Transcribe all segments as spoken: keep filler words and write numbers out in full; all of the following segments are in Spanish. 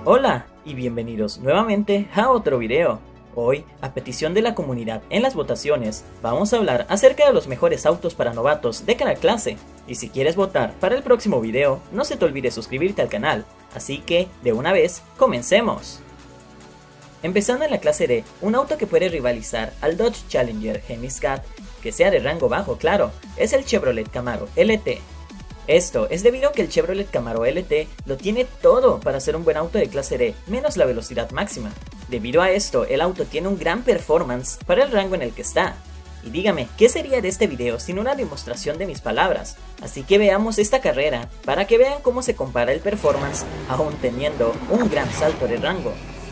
Hola y bienvenidos nuevamente a otro video. Hoy, a petición de la comunidad en las votaciones, vamos a hablar acerca de los mejores autos para novatos de cada clase. Y si quieres votar para el próximo video, no se te olvide suscribirte al canal. Así que, de una vez, comencemos. Empezando en la clase D, un auto que puede rivalizar al Dodge Challenger Hemi-Scat, que sea de rango bajo claro, es el Chevrolet Camaro L T. Esto es debido a que el Chevrolet Camaro L T lo tiene todo para ser un buen auto de clase D, menos la velocidad máxima. Debido a esto, el auto tiene un gran performance para el rango en el que está. Y dígame, ¿qué sería de este video sin una demostración de mis palabras? Así que veamos esta carrera para que vean cómo se compara el performance aún teniendo un gran salto de rango.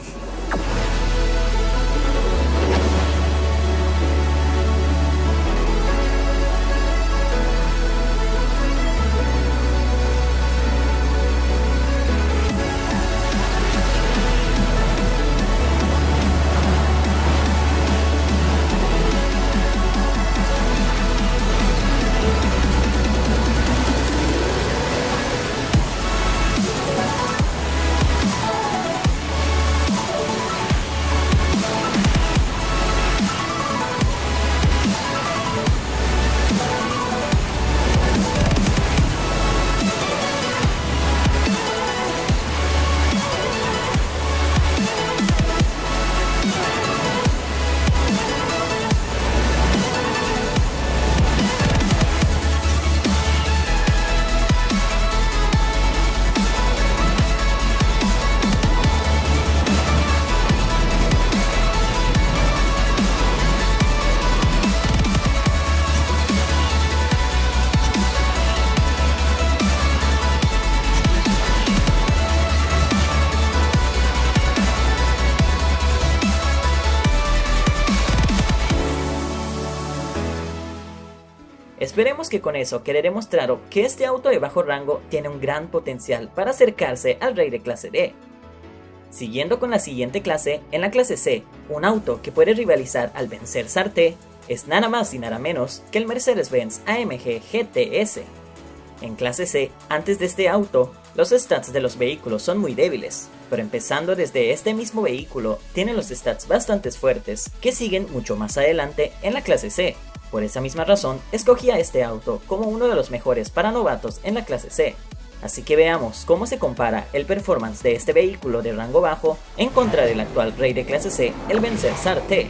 Esperemos que con eso quede demostrado que este auto de bajo rango tiene un gran potencial para acercarse al rey de clase D. Siguiendo con la siguiente clase, en la clase C, un auto que puede rivalizar al Vencer S A R T es nada más y nada menos que el Mercedes-Benz A M G G T S. En clase C, antes de este auto, los stats de los vehículos son muy débiles, pero empezando desde este mismo vehículo, tienen los stats bastante fuertes que siguen mucho más adelante en la clase C. Por esa misma razón, escogí a este auto como uno de los mejores para novatos en la clase C. Así que veamos cómo se compara el performance de este vehículo de rango bajo en contra del actual rey de clase C, el Vencer S A R T.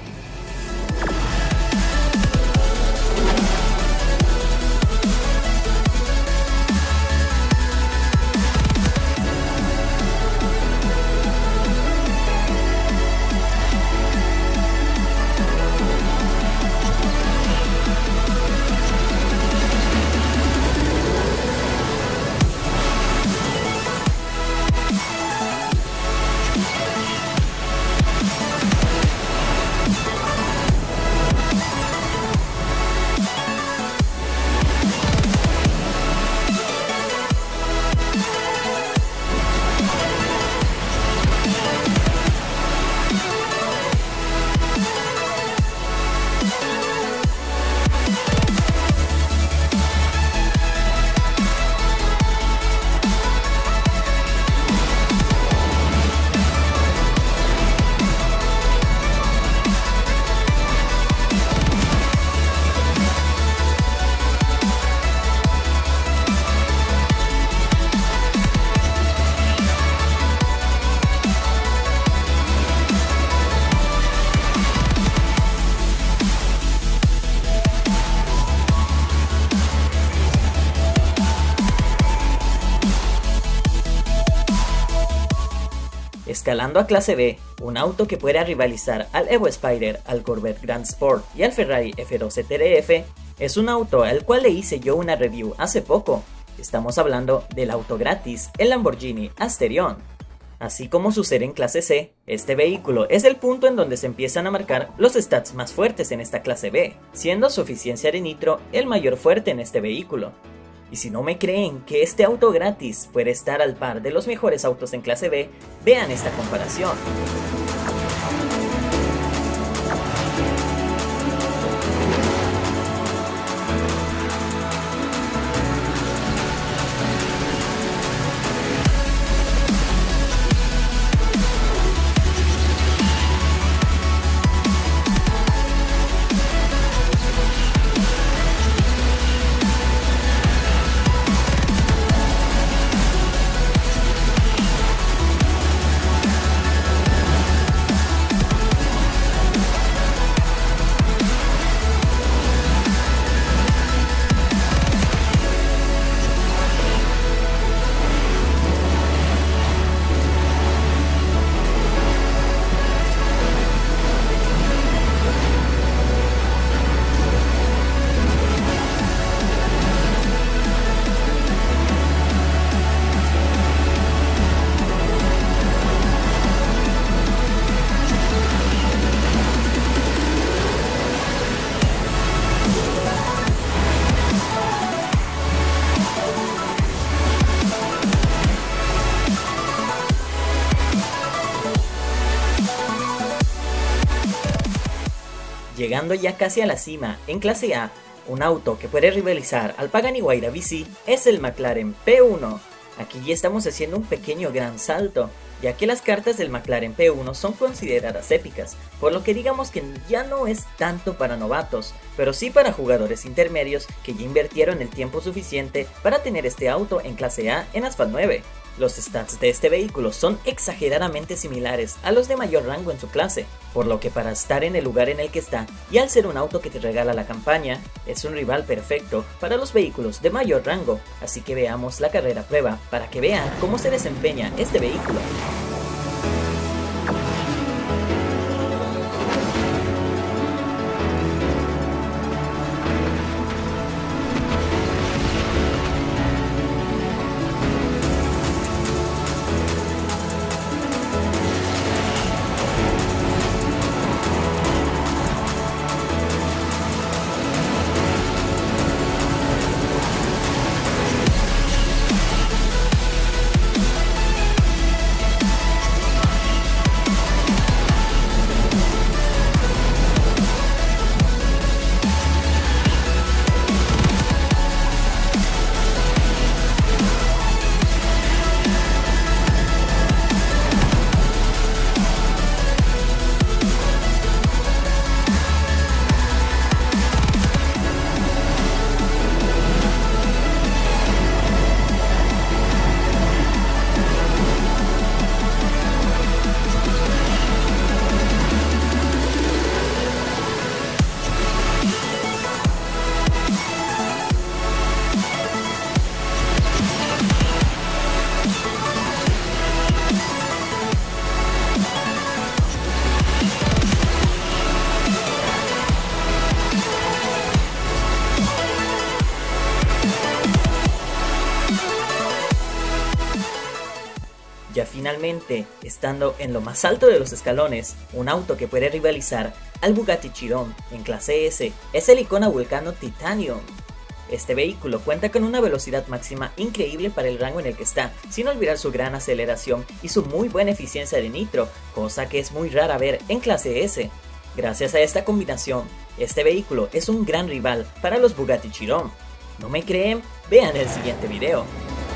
Escalando a clase B, un auto que pueda rivalizar al Evo Spider, al Corvette Grand Sport y al Ferrari F doce T D F, es un auto al cual le hice yo una review hace poco. Estamos hablando del auto gratis, el Lamborghini Asterion. Así como sucede en clase C, este vehículo es el punto en donde se empiezan a marcar los stats más fuertes en esta clase B, siendo su eficiencia de nitro el mayor fuerte en este vehículo. Y si no me creen que este auto gratis puede estar al par de los mejores autos en clase B, vean esta comparación. Llegando ya casi a la cima, en clase A, un auto que puede rivalizar al Pagani Huayra V C es el McLaren P uno. Aquí ya estamos haciendo un pequeño gran salto, ya que las cartas del McLaren P uno son consideradas épicas, por lo que digamos que ya no es tanto para novatos, pero sí para jugadores intermedios que ya invirtieron el tiempo suficiente para tener este auto en clase A en Asphalt nueve. Los stats de este vehículo son exageradamente similares a los de mayor rango en su clase, por lo que para estar en el lugar en el que está, y al ser un auto que te regala la campaña, es un rival perfecto para los vehículos de mayor rango, así que veamos la carrera prueba para que vean cómo se desempeña este vehículo. Ya finalmente, estando en lo más alto de los escalones, un auto que puede rivalizar al Bugatti Chiron en clase S es el Icona Vulcano Titanium. Este vehículo cuenta con una velocidad máxima increíble para el rango en el que está, sin olvidar su gran aceleración y su muy buena eficiencia de nitro, cosa que es muy rara ver en clase S. Gracias a esta combinación, este vehículo es un gran rival para los Bugatti Chiron. ¿No me creen? Vean el siguiente video.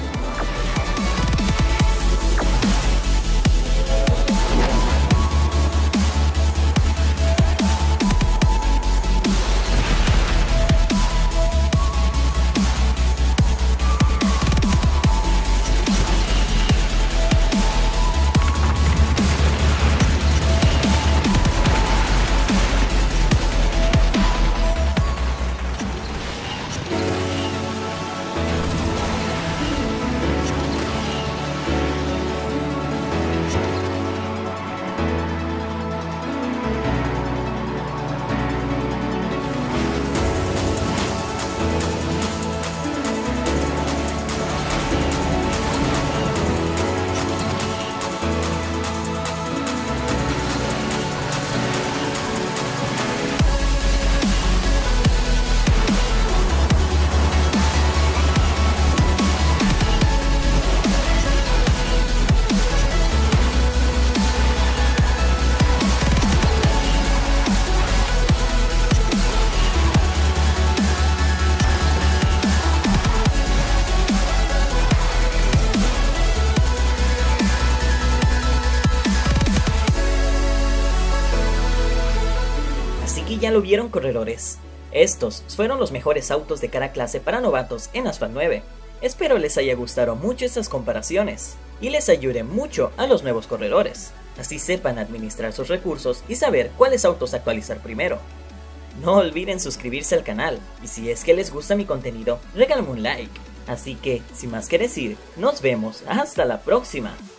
Y ya lo vieron, corredores. Estos fueron los mejores autos de cada clase para novatos en Asphalt nueve. Espero les haya gustado mucho estas comparaciones y les ayude mucho a los nuevos corredores. Así sepan administrar sus recursos y saber cuáles autos actualizar primero. No olviden suscribirse al canal y si es que les gusta mi contenido, regálame un like. Así que, sin más que decir, nos vemos hasta la próxima.